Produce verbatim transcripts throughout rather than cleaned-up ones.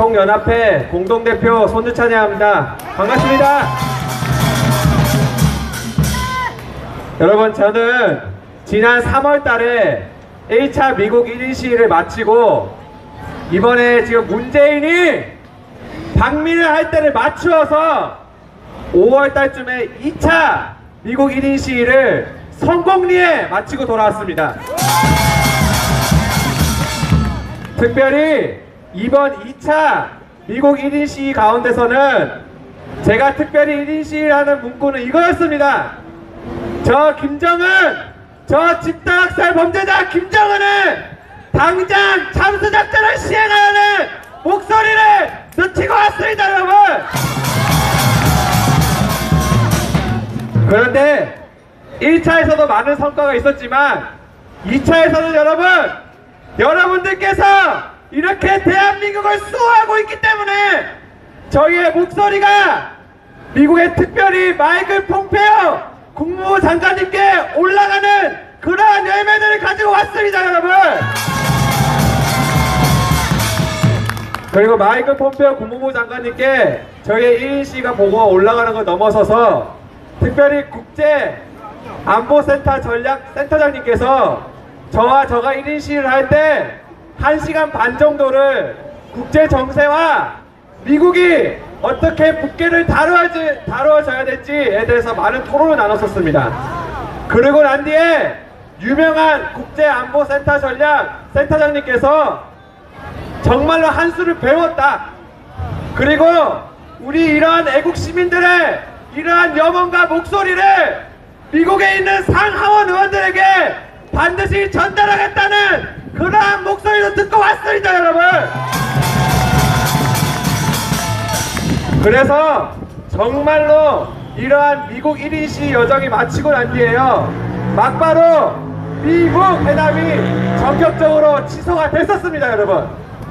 총연합회 공동대표 손주찬이 합니다. 반갑습니다. 여러분, 저는 지난 삼월 달에 일 차 미국 일 인 시위를 마치고 이번에 지금 문재인이 방미를 할 때를 맞추어서 오월 달쯤에 이 차 미국 일 인 시위를 성공리에 마치고 돌아왔습니다. 특별히 이번 이 차 미국 일 인 시위 가운데서는 제가 특별히 일 인 시위를 하는 문구는 이거였습니다. 저 김정은, 저 집단학살 범죄자 김정은은 당장 잠수작전을 시행하라는 목소리를 늦추고 왔습니다, 여러분. 그런데 일 차에서도 많은 성과가 있었지만 이 차에서는 여러분, 여러분들께서 이렇게 대한민국을 수호하고 있기 때문에 저희의 목소리가 미국의 특별히 마이클 폼페오 국무부 장관님께 올라가는 그러한 열매들을 가지고 왔습니다, 여러분. 그리고 마이클 폼페오 국무부 장관님께 저희의 일 인 시위가 보고가 올라가는 걸 넘어서서 특별히 국제 안보센터 전략 센터장님께서 저와 저가 일 인 시위를 할 때 한 시간 반 정도를 국제 정세와 미국이 어떻게 북핵을 다루어지, 다루어져야 될지에 대해서 많은 토론을 나눴었습니다. 그리고 난 뒤에 유명한 국제안보센터 전략 센터장님께서 정말로 한 수를 배웠다. 그리고 우리 이러한 애국 시민들의 이러한 염원과 목소리를 미국에 있는 상하원 의원들에게 반드시 전달하겠다는 그러한 목소리도 듣고 왔습니다, 여러분. 그래서 정말로 이러한 미국 일 인 시위 여정이 마치고 난 뒤에요, 막바로 미국 회담이 전격적으로 취소가 됐었습니다, 여러분.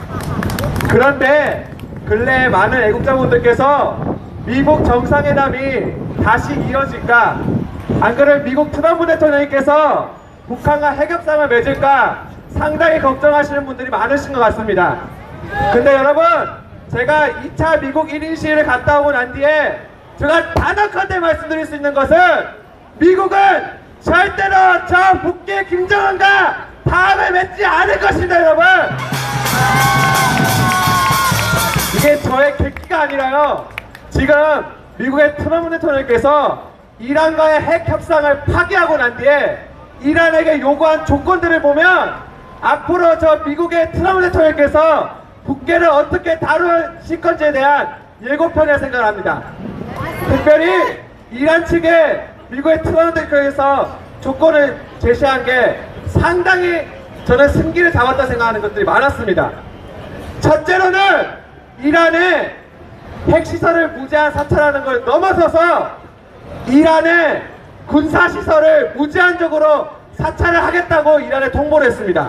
그런데 근래에 많은 애국자분들께서 미국 정상회담이 다시 이어질까, 안 그러면 미국 트럼프 대통령님께서 북한과 핵협상을 맺을까 상당히 걱정하시는 분들이 많으신 것 같습니다. 근데 여러분, 제가 이 차 미국 일 인 시위를 갔다 오고 난 뒤에 제가 단언컨대 말씀드릴 수 있는 것은 미국은 절대로 저 북괴 김정은과 다음을 맺지 않을 것입니다, 여러분. 이게 저의 객기가 아니라요, 지금 미국의 트럼프 대통령께서 이란과의 핵 협상을 파기하고 난 뒤에 이란에게 요구한 조건들을 보면 앞으로 저 미국의 트럼프 대통령께서 북괴를 어떻게 다루실 건지에 대한 예고편을 생각합니다. 특별히 이란 측에 미국의 트럼프 대통령께서 조건을 제시한 게 상당히 저는 승기를 잡았다 생각하는 것들이 많았습니다. 첫째로는 이란의 핵시설을 무제한 사찰하는 걸 넘어서서 이란의 군사시설을 무제한적으로 사찰을 하겠다고 이란에 통보를 했습니다.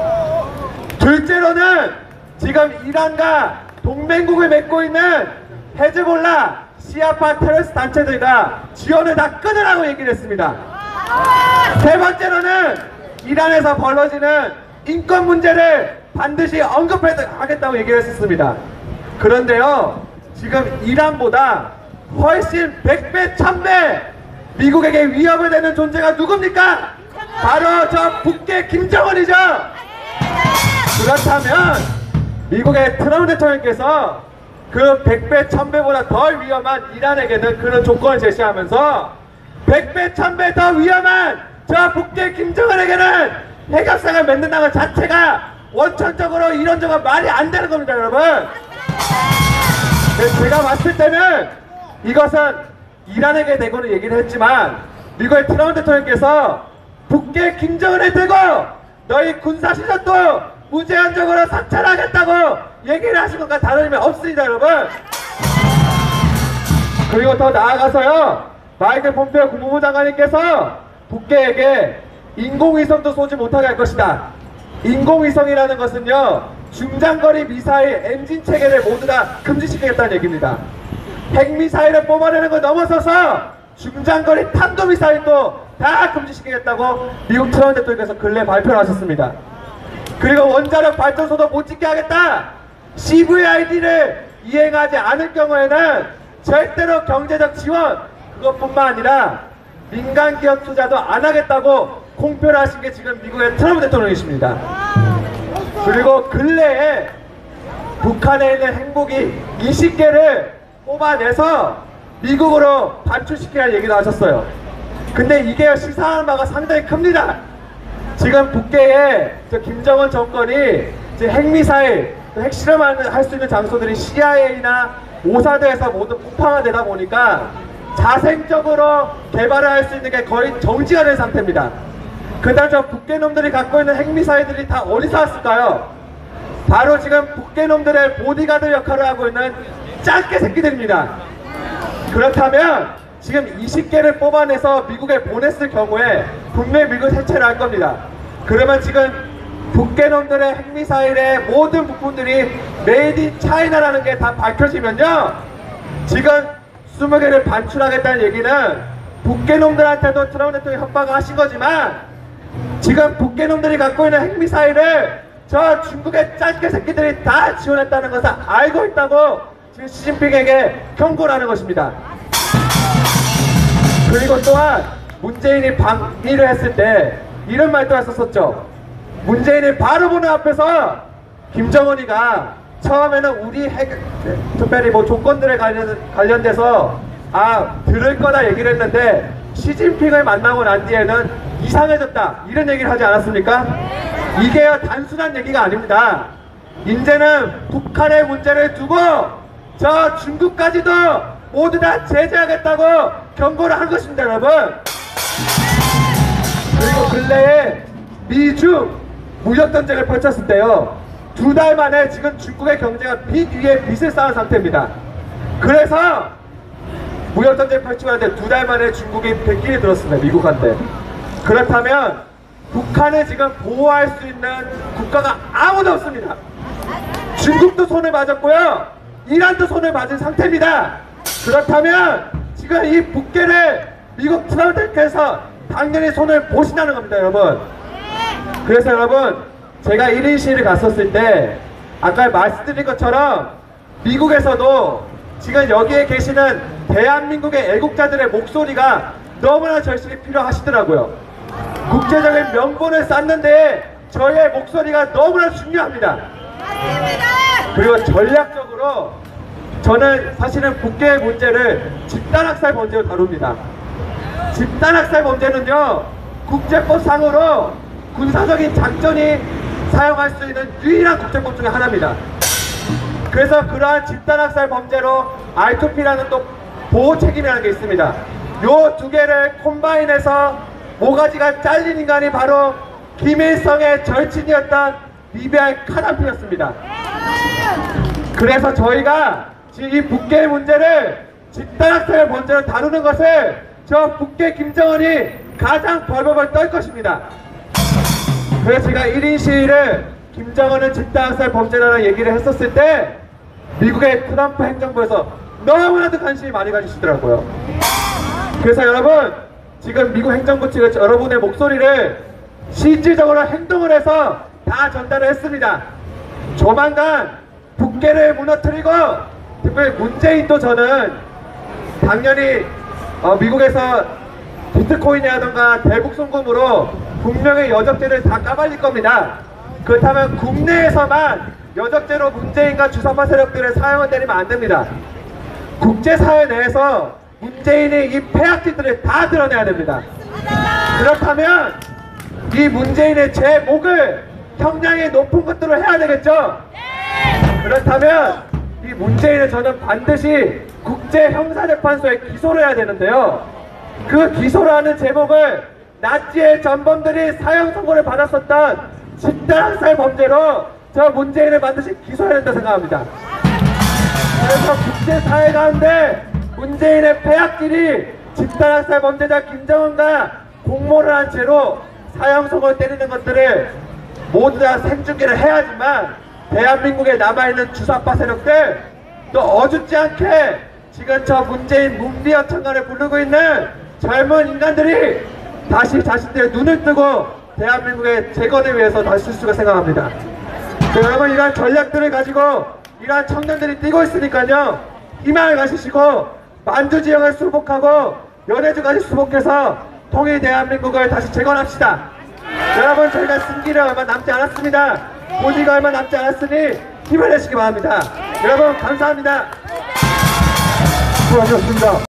둘째로는 지금 이란과 동맹국을 맺고 있는 헤즈볼라, 시아파 테러리스트 단체들과 지원을 다 끊으라고 얘기를 했습니다. 세 번째로는 이란에서 벌어지는 인권 문제를 반드시 언급하겠다고 얘기를 했었습니다. 그런데요, 지금 이란보다 훨씬 백 배, 천 배 미국에게 위협을 되는 존재가 누굽니까? 바로 저 북괴 김정은이죠. 그렇다면 미국의 트럼프 대통령께서 그 백 배, 천 배보다 덜 위험한 이란에게는 그런 조건을 제시하면서 백 배, 천 배 더 위험한 저 북괴 김정은에게는 핵협상을 맺는다는 것 자체가 원천적으로 이론적으로 말이 안 되는 겁니다, 여러분. 제가 봤을 때는 이것은 이란에게 대고는 얘기를 했지만 미국의 트럼프 대통령께서 북괴 김정은을 들고 너희 군사시설도 무제한적으로 사찰하겠다고 얘기를 하신 것과 다른 의미 없습니다, 여러분. 그리고 더 나아가서요, 마이클 폼페오 국무부 장관님께서 북괴에게 인공위성도 쏘지 못하게 할 것이다. 인공위성이라는 것은요, 중장거리 미사일 엔진 체계를 모두 다 금지시키겠다는 얘기입니다. 핵미사일을 뽑아내는 걸 넘어서서 중장거리 탄도미사일도 다 금지시키겠다고 미국 트럼프 대통령께서 근래 발표를 하셨습니다. 그리고 원자력 발전소도 못 짓게 하겠다. 씨브이아이디를 이행하지 않을 경우에는 절대로 경제적 지원 그것뿐만 아니라 민간 기업 투자도 안 하겠다고 공표를 하신 게 지금 미국의 트럼프 대통령이십니다. 그리고 근래에 북한에 있는 행복이 이십 개를 뽑아내서 미국으로 반출시키라는 얘기도 하셨어요. 근데 이게 시사하는 바가 상당히 큽니다. 지금 북계에 저 김정은 정권이 이제 핵미사일, 핵실험을 할 수 있는 장소들이 씨아이에이나 모사드에서 모두 폭파가 보니까 자생적으로 개발을 할 수 있는 게 거의 정지가 된 상태입니다. 그다음 저 북계놈들이 갖고 있는 핵미사일들이 다 어디서 왔을까요? 바로 지금 북계놈들의 보디가드 역할을 하고 있는 짱깨 새끼들입니다. 그렇다면 지금 이십 개를 뽑아내서 미국에 보냈을 경우에 분명히 미국 해체를 할 겁니다. 그러면 지금 북계놈들의 핵미사일의 모든 부품들이 메이드 인 차이나라는 게 다 밝혀지면요, 지금 이십 개를 반출하겠다는 얘기는 북계놈들한테도 트럼프 대통령이 협박을 하신 거지만 지금 북계놈들이 갖고 있는 핵미사일을 저 중국의 짠개 새끼들이 다 지원했다는 것을 알고 있다고 지금 시진핑에게 경고를 하는 것입니다. 그리고 또한 문재인이 방미를 했을 때 이런 말도 했었었죠. 문재인이 바로 보는 앞에서 김정은이가 처음에는 우리 핵, 특별히 뭐 조건들에 관련, 관련돼서 아 들을 거다 얘기를 했는데 시진핑을 만나고 난 뒤에는 이상해졌다 이런 얘기를 하지 않았습니까? 이게요 단순한 얘기가 아닙니다. 이제는 북한의 문제를 두고 저 중국까지도 모두 다 제재하겠다고 경고를 한 것입니다, 여러분. 그리고 근래에 미중 무역전쟁을 펼쳤을 때요, 두 달 만에 지금 중국의 경제가 빚 위에 빚을 쌓은 상태입니다. 그래서 무역전쟁을 펼치고 하는데 두 달 만에 중국이 백길이 들었습니다, 미국한테. 그렇다면 북한을 지금 보호할 수 있는 국가가 아무도 없습니다. 중국도 손을 맞았고요, 이란도 손을 맞은 상태입니다. 그렇다면 지금 이 북계를 미국 트럼프께서 당연히 손을 보신다는 겁니다, 여러분. 그래서 여러분, 제가 일 인 시위를 갔었을 때 아까 말씀드린 것처럼 미국에서도 지금 여기에 계시는 대한민국의 애국자들의 목소리가 너무나 절실히 필요하시더라고요. 국제적인 명분을 쌓는데 저희의 목소리가 너무나 중요합니다. 그리고 전략적으로 저는 사실은 북계의 문제를 집단학살 범죄로 다룹니다. 집단학살 범죄는요, 국제법상으로 군사적인 작전이 사용할 수 있는 유일한 국제법 중에 하나입니다. 그래서 그러한 집단학살 범죄로 알 투 피라는 또 보호 책임이라는 게 있습니다. 요 두 개를 콤바인해서 모가지가 잘린 인간이 바로 김일성의 절친이었던 리비아의 카다피였습니다. 그래서 저희가 지금 이 북계의 문제를 집단학살 범죄로 다루는 것을 저 북계 김정은이 가장 벌벌벌 떨 것입니다. 그래서 제가 일 인 시위를 김정은은 집단학살 범죄라는 얘기를 했었을 때 미국의 트럼프 행정부에서 너무나도 관심이 많이 가지시더라고요. 그래서 여러분, 지금 미국 행정부 측은 여러분의 목소리를 실질적으로 행동을 해서 다 전달을 했습니다. 조만간 북계를 무너뜨리고, 특별히 문재인도 저는 당연히 어, 미국에서 비트코인이라던가 대북 송금으로 분명히 여적죄를 다 까발릴 겁니다. 그렇다면 국내에서만 여적죄로 문재인과 주사파 세력들을 사형을 때리면 안 됩니다. 국제사회 내에서 문재인이 이 폐악질들을 다 드러내야 됩니다. 그렇다면 이 문재인의 제목을 형량이 높은 것들로 해야 되겠죠? 그렇다면 이 문재인을 저는 반드시 국제형사재판소에 기소를 해야 되는데요, 그 기소라는 제목을 나치의 전범들이 사형 선고를 받았었던 집단학살 범죄로 저 문재인을 반드시 기소해야 된다고 생각합니다. 그래서 국제사회 가운데 문재인의 폐악질이 집단학살 범죄자 김정은과 공모를 한 채로 사형 선고를 때리는 것들을 모두 다 생중계를 해야지만 대한민국에 남아있는 주사파 세력들, 또 어줍지 않게 지금 저 문재인 문비어 청간을 부르고 있는 젊은 인간들이 다시 자신들의 눈을 뜨고 대한민국의 재건을 위해서 다시 쓸 수가 생각합니다. 여러분, 이러한 전략들을 가지고 이러한 청년들이 뛰고 있으니까요. 희망을 가지시고 만주 지역을 수복하고 연해주까지 수복해서 통일 대한민국을 다시 재건합시다. 여러분, 저희가 승기를 얼마 남지 않았습니다. 고지가 얼마 남지 않았으니 힘을 내시기 바랍니다. 여러분, 감사합니다. 수고하셨습니다.